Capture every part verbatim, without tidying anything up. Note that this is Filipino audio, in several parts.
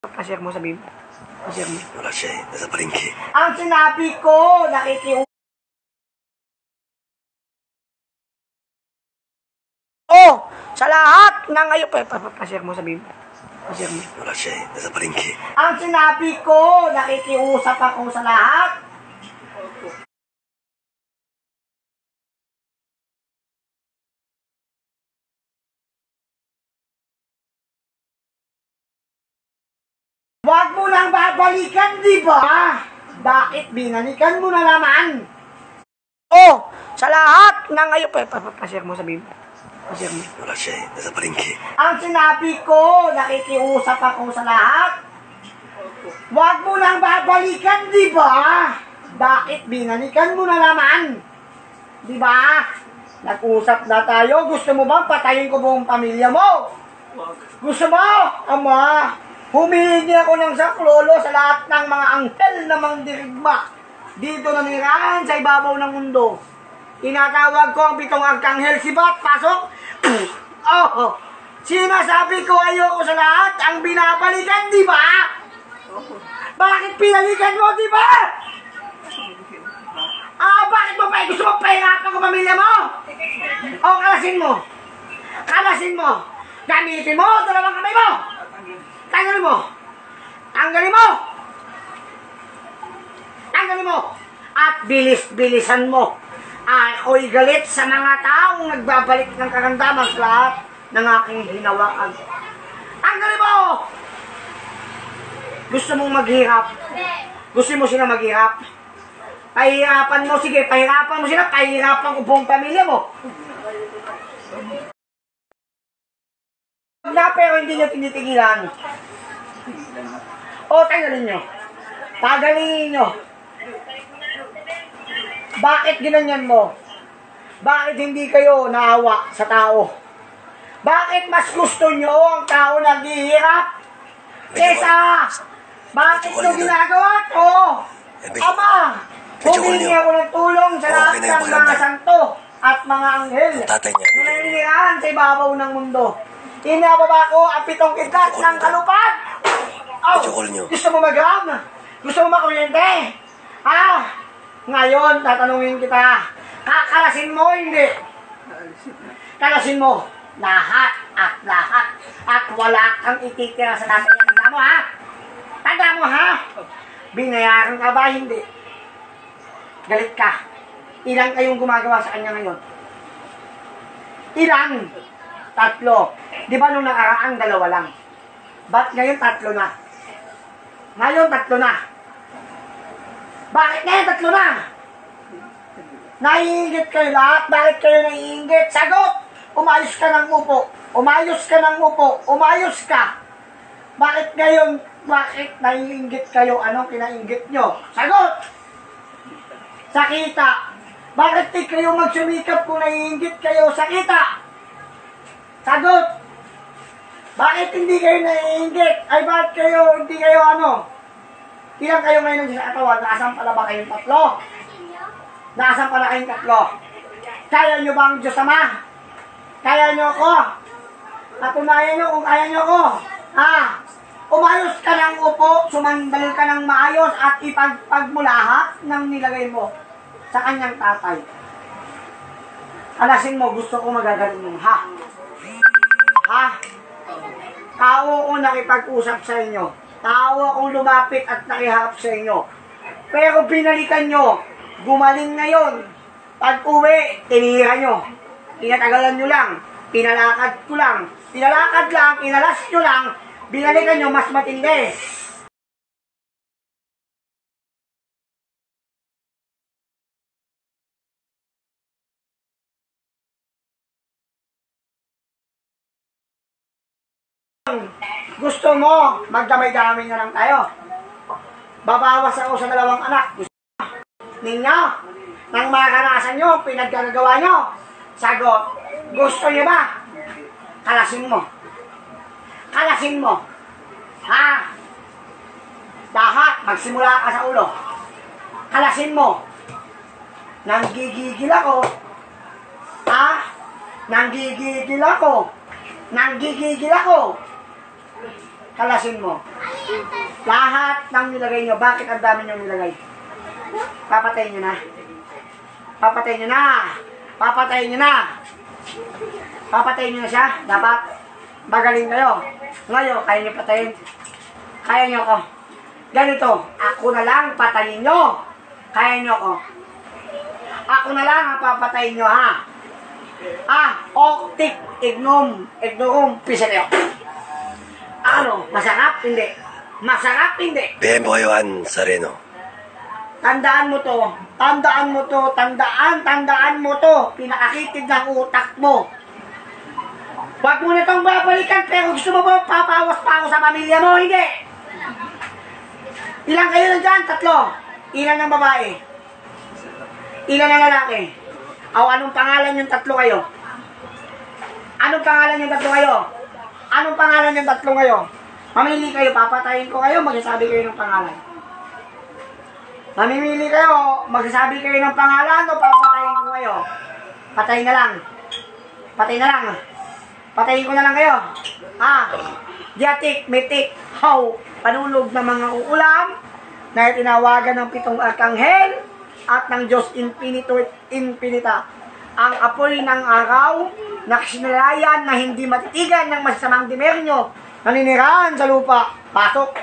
Pa-share mo, sabihin mo. Pa-share mo. Wala siya eh. Nasa palengke. Ang sinabi ko, nakikiu... Oh! Sa lahat ng ngayon... Pa-share mo, sabihin mo. Pa-share mo. Wala siya eh. Nasa palengke. Ang sinabi ko, nakikiusap ako sa lahat. Huwag mo lang babalikan, di ba? Bakit binalikan mo na naman? Oh, sa lahat ng ngayon... Pa-share mo, sabihin mo. Pa-share mo. Wala siya eh. Nasa palengke. Ang sinabi ko, nakikiusap ako sa lahat. Huwag mo lang babalikan, di ba? Bakit binalikan mo na naman? Di ba? Nag-usap na tayo. Gusto mo bang patayin ko buong pamilya mo? Gusto mo? Ama, humihingi ako ng saklolo sa lahat ng mga anghel na mangdirigma dito nanirahan sa ibabaw ng mundo. Tinatawag ko ang pitong arkanghel, sibat, pasok. Oh, sinasabi ko ayoko sa lahat ang binabalikan, di ba? Bakit pinalikan mo, di ba? Ah, bakit mo pa gusto mo pahirapan ko pamilya mo? O, kalasin mo. Kalasin mo. Gamitin mo, dalawang kamay mo. Tanggalin mo. Tanggalin mo. Tanggalin mo. At bilis-bilisan mo. Ako'y galit sa mga taong nagbabalik ng kagandaman sa lahat ng aking hinawaan. Tanggalin mo. Gusto mong maghirap. Gusto mo sila maghirap. Pahirapan mo. Sige, pahirapan mo sila. Pahirapan ko buong pamilya mo. Na, pero hindi nyo tinitigilan. O, tanggalin nyo. Tagalin nyo. Bakit ginanyan mo? Bakit hindi kayo naawa sa tao? Bakit mas gusto nyo ang tao naghihirap? Kesa, bakit nyo ginagawa to? Ama, humingi ako ng tulong sa lahat ng mga santo at mga anghel na naninihan sa ibabaw ng mundo. Inababa ko ang pitong kidlat ng kalupad. Oh, gusto mo mag-ram? Gusto mo makuryente? Ha? Ngayon, tatanungin kita. Kakalasin mo, hindi? Kalasin mo. Lahat at lahat. At wala kang ititira sa tatay niya. Tanda mo, ha? Tanda mo, ha? Binayaran ka ba? Hindi. Galit ka. Ilan kayong gumagawa sa kanya ngayon? Ilan? Tatlo. Di ba nung nakaraang dalawa lang? Ba't ngayon tatlo na? Ngayon tatlo na. Bakit ngayon tatlo na? Naiingit kayo lahat? Bakit kayo naiingit? Sagot! Umayos ka ng upo. Umayos ka ng upo. Umayos ka. Bakit ngayon, bakit naiingit kayo? Anong kinaingit nyo? Sagot! Sakita. Bakit di kayo magsumikap kung naiingit kayo? Sakita. Sagot! Bakit hindi kayo naiingit? Ay, bakit kayo, hindi kayo ano? Ilang kayo ngayon sa katawan? Naasan pala ba kayong tatlo? Naasan pala kayong tatlo? Kaya nyo ba ang Diyos Ama? Kaya nyo ako? Natunayan nyo kung kaya nyo ako. Ha? Umayos ka ng upo, sumandal ka ng maayos at ipagpag mo lahat ng nilagay mo sa kanyang tatay. Alasin mo, gusto ko magagaling mo. Ha? Ha? Tao ko nakipag-usap sa inyo. Tao akong lumapit at nakiharap sa inyo. Pero binalikan nyo. Gumaling ngayon. Pag uwi, tinira nyo. Tinatagalan nyo lang. Pinalakad ko lang. Pinalakad lang, inalas nyo lang. Binalikan nyo, mas matindi. Gusto mo, magdamay-damay na lang tayo. Babawas ako sa dalawang anak. Gusto ninyo, nang makarasan nyo, pinaggagawa nyo. Sagot, gusto nyo ba? Kalasin mo. Kalasin mo. Ha? Lahat, magsimula ka sa ulo. Kalasin mo. Nanggigigil ako. Ha? Nanggigigil ako. Nanggigigil ako. Kalasin mo. Lahat ng nilagay nyo, bakit ang dami nyo nilagay? Papatayin nyo na. Papatayin nyo na. Papatayin nyo na. Papatayin nyo na siya. Dapat magaling kayo. Ngayon, kaya nyo patayin. Kaya nyo ko. Ganito, ako na lang patayin nyo. Kaya nyo ko. Ako na lang ang papatayin nyo, ha? Ah, optic, ignom, ignorum, pisilyo. Ano, masarap? Hindi. Masarap? Hindi. Bigyan mo kayo an Sareno. Tandaan mo to. Tandaan mo to. Tandaan, tandaan mo to. Pinakakitid ng utak mo. Huwag mo na itong babalikan, pero gusto mo ba papawas pa ako sa pamilya mo? Hindi. Ilan kayo nandyan? Tatlo. Ilan ng babae? Ilan ng lalaki? O anong pangalan yung tatlo kayo? Anong pangalan yung tatlo kayo? Anong pangalan yung tatlo kayo? Mamili kayo, papatayin ko kayo, magsasabi kayo ng pangalan. Mamimili kayo, magsasabi kayo ng pangalan o papatayin ko kayo? Patayin na lang. Patayin na lang. Patayin ko na lang kayo. Ah, diatik, metik, how, panulog ng mga uulam na tinawagan ng pitong arkanghel at ng Diyos Infinito Infinita. Ang apoy ng araw na sinalayan na hindi matitigan ng masasamang demonyo naninirahan sa lupa. Pasok.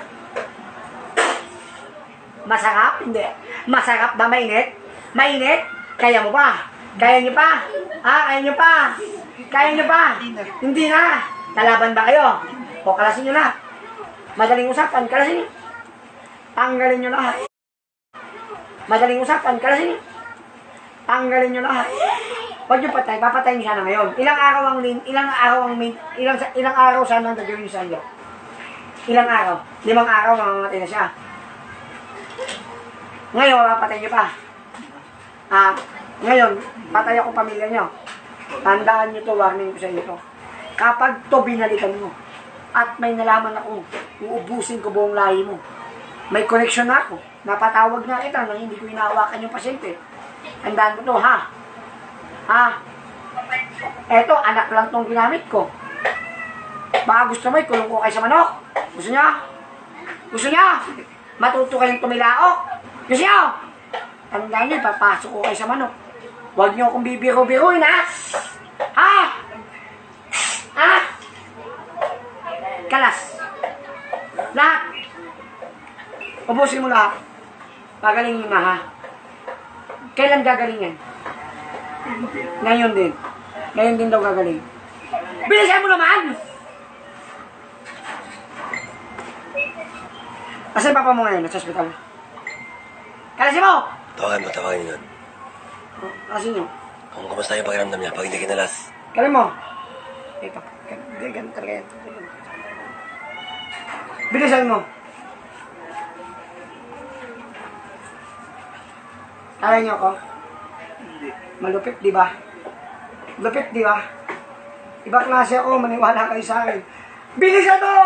Masarap? Hindi. Masarap ba mainit? Mainit? Kaya mo pa? Kaya nyo pa? Ah, kaya nyo pa? Kaya nyo pa? Hindi na. Lalaban ba kayo? O kalasin nyo na. Madaling usapan, kalasin nyo. Tanggalin nyo lahat. Madaling usapan, kalasin nyo. Tanggalin nyo lahat. Huwag nyo patay, papatayin siya na ngayon. Ilang araw ang lin, ilang araw ang min, ilang, ilang araw sana ang gagawin sa inyo? Ilang araw? Limang araw, mamamatay na siya. Ngayon, papatay nyo pa. Ah, ngayon, patay ako pamilya nyo. Tandaan nyo to, warning ko sa inyo to. Kapag to binalikan mo, at may nalaman ako, uubusin ko buong lahi mo. May connection na ako. Napatawag na kita nang hindi ko inahawakan yung pasyente. Tandaan mo to, ha? Ha? Eto, anak lang tong ginamit ko. Baka gusto mo, ikulong ko kayo sa manok. Gusto niya? Gusto niya? Matuto kayong tumilaok. Gusto niya? Tandaan niyo, papasok ko kayo sa manok. Huwag niyo akong bibiro-biruin, ha? Ha? Ha? Kalas. Lahat. Ubusin mo lahat. Pagalingin na, ha? Kailan gagaling yan? Ngayon din. Ngayon din daw gagaling. Bilisan mo naman! Asan papa mo ngayon? Nasa hospital. Kalasin mo! Tawagan mo, tawagan nyo nun. Kalasin nyo. Kung kamusta yung pakiramdam niya, pag hindi kinalas. Kalin mo. Ito. Ganun talaga yan. Bilisan mo. Kaya niyo ako? Malupit, di ba? Lupit, di ba? Iba klase ako, maniwala kayo sa akin. Bilisan mo!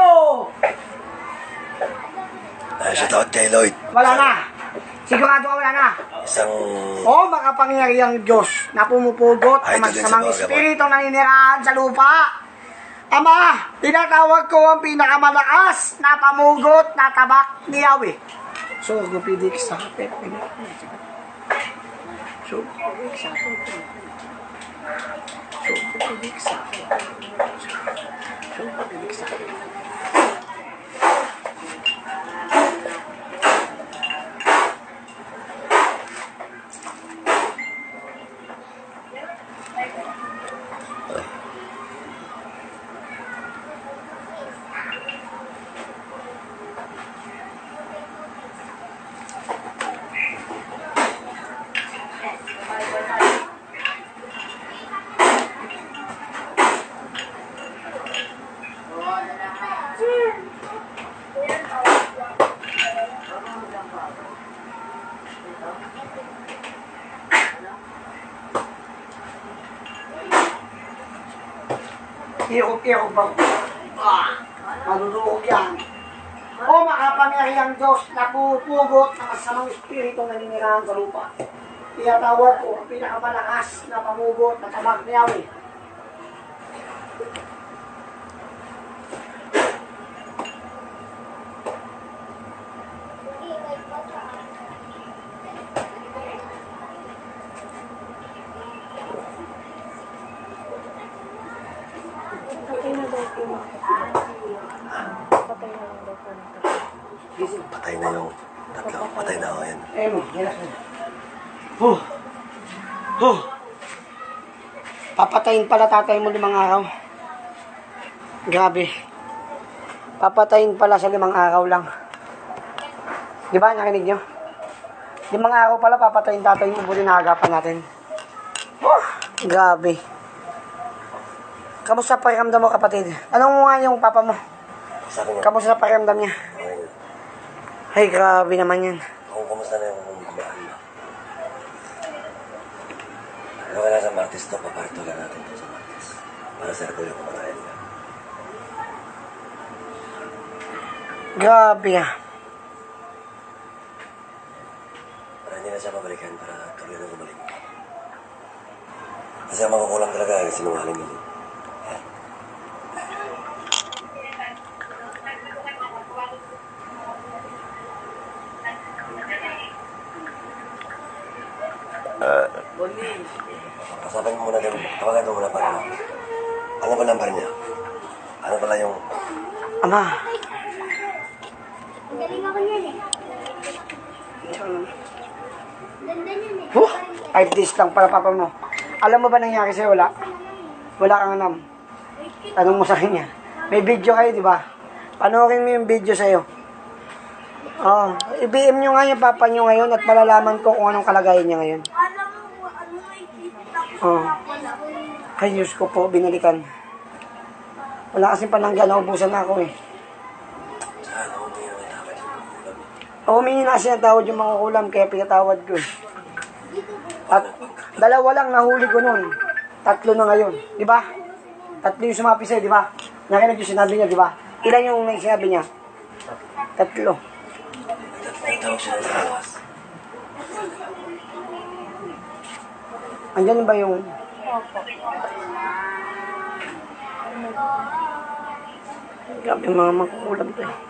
Ay, shout out kay Lloyd. Wala na. Sigurado ka wala na. Isang... O makapangyarihang Diyos na pumupugot Ay, ng ito din sa masamang Bagaman. espiritu na ninirahan sa lupa. Ama, tinatawag ko ang pinakamalakas na pamugot na tabak ni Yahweh. So, gupidik sa kapit. So, gupidik sa kapit. So, gupidik sa kapit. So, gupidik sa kapit. Iyok-iyok ba? Ah, maluluog yan. O makapangyarihang Diyos na pupugot ng masamang espiritu na ninirahan sa lupa. Tinatawag ko ang pinakamalakas na pamugot na tabak ni Yahweh. Patay na yung tatlo. Patay na ako yan. Eh mo, relax mo. Huh. Huh. Papatayin pala tatay mo limang araw. Grabe. Papatayin pala sa limang araw lang. Di ba? Nakinig nyo? Limang araw pala papatayin tatay mo. Buti nakagapan natin. Oh, grabe. Kamusta pakiramdam mo, kapatid? Anong mo nga yung papa mo? Sabi niya, Kamusta pakiramdam niya? okay na. Ay, grabe naman yan. Kung kumusta na yung kumaan na. Ano ka na sa Martes to, paparito lang natin to sa Martes. Para sa regular kumakain na. Grabe ah. Para hindi na siya mabalikan, para tuloy na bumalik. Kasi ang makukulang talaga, sinungaling yun. Kasabihin mo muna din, tawagan mo muna para ano. Ano ba number niya? Ano pala yung... Ama. Galing ako niyan eh. Ganda niyan eh. Huh, five days lang para papa mo. Alam mo ba nangyari sa'yo? Wala. Wala kang alam. Tanong mo sa kanya. May video kayo, di ba? Panoorin mo yung video sa'yo. Oh, i-B M nyo nga yung papa nyo ngayon at malalaman ko kung anong kalagayan niya ngayon. Alam mo, ano may kita Oh. Ay, Diyos ko po, binalikan. Wala kasi panangga, naubusan na ako eh. Sana humingi naman tawad yung makukulam. O, humingi na kasi ng tawad yung mga kulam, kaya pinatawad ko eh. At dalawa lang nahuli ko nun. Tatlo na ngayon, di ba? Tatlo yung sumapi sa'yo, di ba? Nakinig yung sinabi niya, di ba? Ilan yung sinabi niya? Tatlo. Nagtawag siya ng lakas. Andyan ba yung... Grabe yung mga makukulam to eh.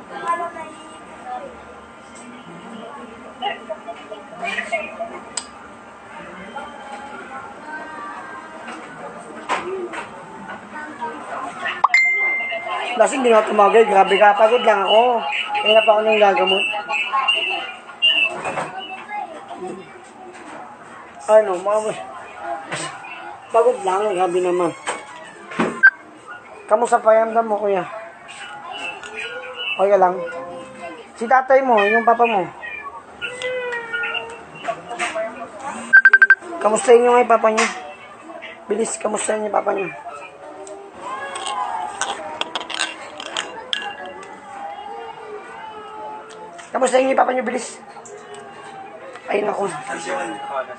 Lasing di nga tumagay, grabe ka, pagod lang ako. Kaya pa ako nang gagamot. Ano, mga... Pagod lang, grabe naman. Kamusta pakiramdam mo, kuya? Okay lang. Si tatay mo, yung papa mo. Kamustahin nyo nga yung papa nyo. Bilis, kamustahin nyo yung papa nyo. Kamustahin nyo yung papa nyo, bilis. Ay, naku. Tansiyon.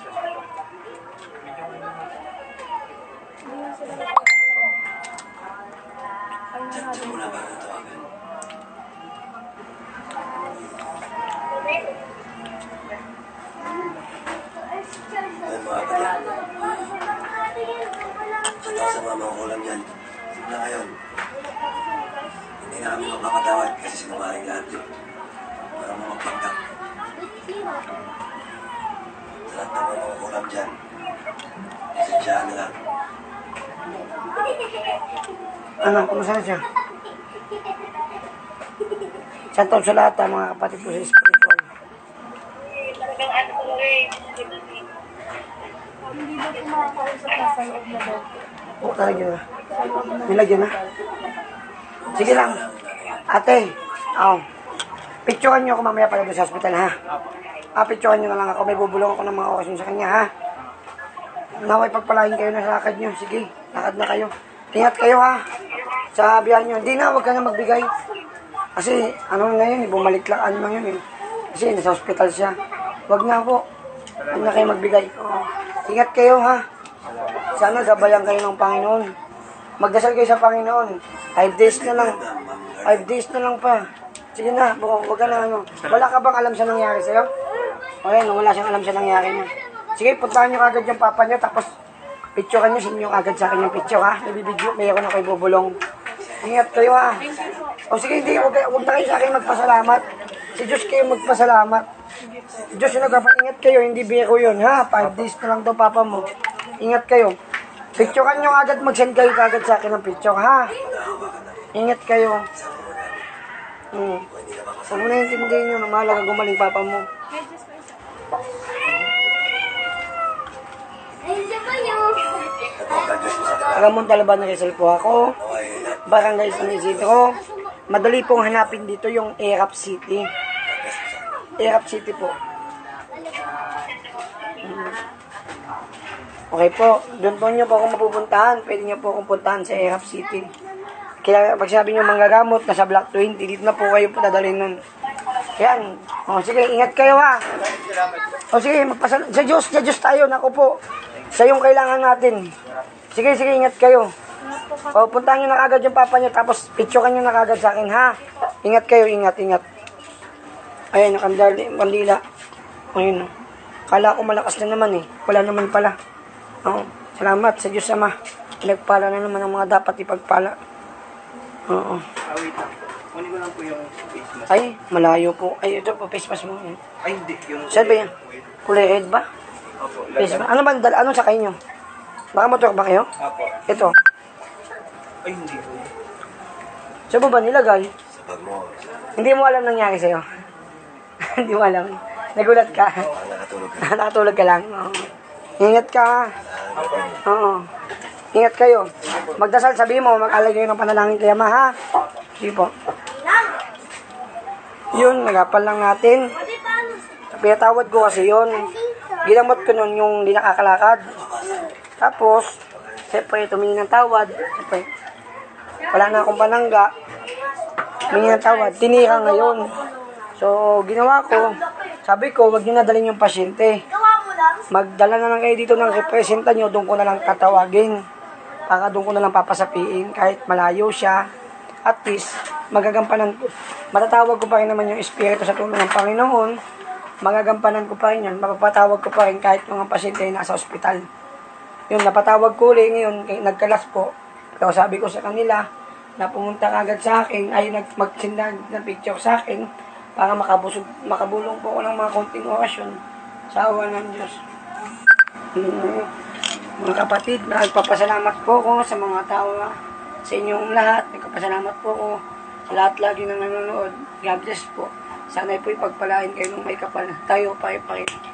Diyan muna para natawagan. Ayun mga kapatid. Ito sa mga makukulam yan. Simula ngayon. Hindi na kami magpapatawad kasi sinungaling lahat yun. Para mo magpagdak. Sa lahat ng mga makukulam dyan. Pasensyahan na lang. Ano, kumusta na siya? Shout out sa lahat ha, mga kapatid ko sa spiritual. Hindi ba po makakausap na sa loob na daw? Oo, talagyan na. Nilagyan na. Sige lang. Ate, oh, picturean nyo ako mamaya pala doon sa hospital, ha? Ah, picturean nyo na lang ako. May bubulong ako ng mga okasyon sa kanya, ha? Naway pagpalain kayo na sa lakad nyo. Sige, lakad na kayo. Ingat kayo, ha? Sa biyahe nyo. Hindi na, huwag ka na magbigay. Kasi, ano na yun, eh, bumalik lang, ano lang yun, eh. Kasi, nasa hospital siya. Huwag na po. Huwag na kayo magbigay. Oo. Ingat kayo, ha? Sana gabayan kayo ng Panginoon. Magdasal kayo sa Panginoon. Five days na lang. Five days na lang pa. Sige na, bukong, huwag ka na, ano. Wala ka bang alam sa nangyari sa'yo? O yan, wala siyang alam sa nangyari niya. Sige, puntahan nyo agad yung papa niyo, tapos picturean nyo, sinyo agad sa akin yung picture, ha? May bibidyo, mayroon na kayo bubulong. Ingat kayo, ha? O sige, hindi, huwag, huwag na kayo sa akin magpasalamat. Si Diyos kayo magpasalamat. Si Diyos yung nagpapaingat kayo, hindi biro yun, ha? Five days na lang daw, papa mo. Ingat kayo. Picturean nyo agad, mag-send kayo agad sa akin ng picture, ha? Ingat kayo. Hmm. Kung hindi ka Huwag mo na intindihin yun. Mahalaga gumaling papa mo. Medyo pa isa. Ayun siya ba yun? Ito, God bless mo sa kanila. Alam mo talaban na Rizal po ako. Naway, Barangay San Isidro. Madali pong hanapin dito yung Erap City. Erap City po. Hmm. Okay po. Doon po niyo po akong mapupuntahan. Pwede niyo po akong puntahan sa Erap City. Kaya pag sabi niyo manggagamot, nasa Block twenty, dito na po kayo po dadalhin nun. Yan. O sige, ingat kayo ha. O sige, magpasal... Sa Diyos, sa Diyos tayo. Naku po. Sa yung kailangan natin. Sige, sige, ingat kayo. O, puntahan nyo na kagad yung papa nyo, tapos picturean nyo na kagad sa akin, ha? Ingat kayo, ingat, ingat. Ayan, yung kandali, kandila. Ayun, o. Kala ko malakas na naman, eh. Wala naman pala. Oo, salamat sa Diyos Ama. Pinagpala na naman ang mga dapat ipagpala. Oo. Ah, wait lang. Kunin ko lang po yung face mask. Ay, malayo po. Ay, ito po, face mask mo. Ay, hindi. Yung... Saan ba yan? Kulay red ba? Opo. Face mask. Ano ba, dal- anong sakay nyo? Nakamotor ba kayo? Opo. Ito. Ay, hindi po. Saan mo ba nilagay? sa bag mo. Hindi mo alam nangyari sa'yo. Hindi mo alam. Nagulat ka. Parang nakatulog ka. Nakatulog ka lang. Oo. Ingat ka. Ah, gagawin. Oo. Ingat kayo. Magdasal, sabi mo, mag-alay kayo ng panalangin kay Ama, ha? Sige po. Yun, nagapal lang natin. Pinatawad ko kasi yun. Ginamot ko nun yung di nakakalakad. Tapos, siyempre, tumingin ng tawad. Siyempre, wala na akong panangga. Tumingin ng tawad. Tinira ngayon. So, ginawa ko, sabi ko, wag nyo nadalhin yung pasyente. Magdala na lang kayo dito ng representa nyo, doon ko na lang tatawagin. Para doon ko na lang papasapiin, kahit malayo siya. At least, magagampanan ko. Matatawag ko pa rin naman yung espiritu sa tulong ng Panginoon. Magagampanan ko pa rin yan. Mapapatawag ko pa rin kahit yung ang pasyente ay nasa ospital. Yun, napatawag ko ulit ngayon, nagkalas po. Pero sabi ko sa kanila, na pumunta agad sa akin, ay nag magsindag ng picture sa akin, para makabusog, makabulong po ako ng mga konting orasyon sa awa ng Diyos. Hmm, mga kapatid, nagpapasalamat po ko sa mga tao, sa inyong lahat. Nagpapasalamat po ko sa lahat lagi na nanonood. God bless po. Sana'y po ipagpalain kayo ng may kapal. Tayo pa, pa